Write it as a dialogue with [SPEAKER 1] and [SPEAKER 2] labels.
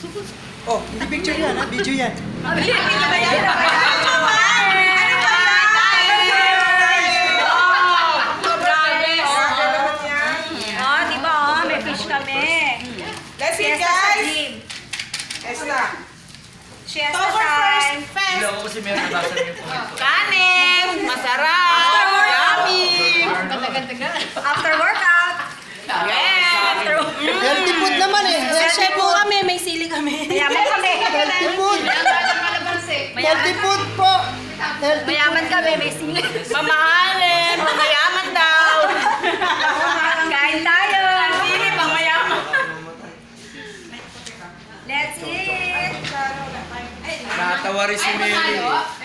[SPEAKER 1] Oh, hindi picture yan, ha? Video yan.
[SPEAKER 2] Let's eat, guys! Esta.
[SPEAKER 3] Siesta time!
[SPEAKER 4] Hindi ako kasi meron nabasa niyo po.
[SPEAKER 2] Kanin! Masarap! Yummy!
[SPEAKER 3] After workout!
[SPEAKER 2] Yes!
[SPEAKER 1] Healthy food naman eh. Healthy food.
[SPEAKER 3] kami, may sili kami. Mayaman kami.
[SPEAKER 1] Healthy food. Healthy food po. Healthy
[SPEAKER 3] Mayaman kami, may sili.
[SPEAKER 2] Mamahalin! Mamayaman daw!
[SPEAKER 3] Kain tayo!
[SPEAKER 2] Sili, mamayaman!
[SPEAKER 3] Let's eat!
[SPEAKER 1] Natawa rin si Mary.